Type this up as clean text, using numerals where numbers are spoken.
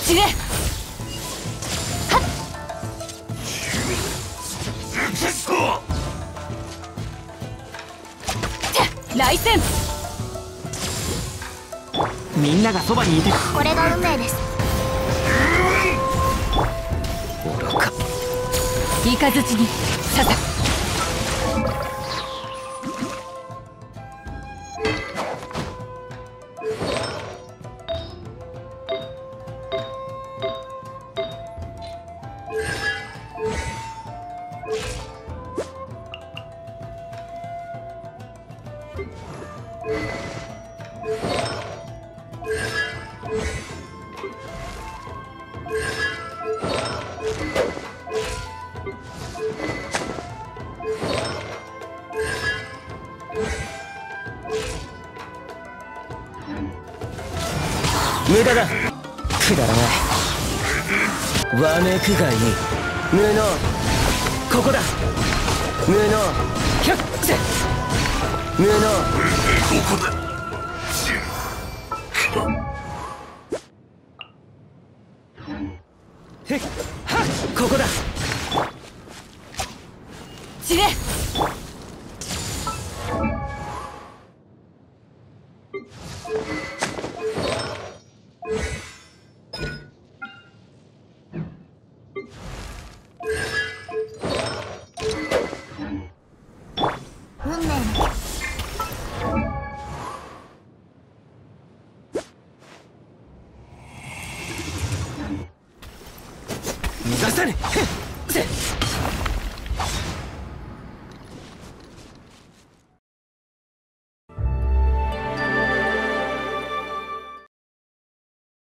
散れ。はっ。来戦。 みんながそばにいて。 これが運命です。 愚か。 イカズチに刺さ。 無駄だ。くだらない。わめくがいい。無能。ここだ。無能。ひゃっせ。無能。ここだ。へっはっ、ここだ。 散れ。 運命の逃がさねえ。へっせ。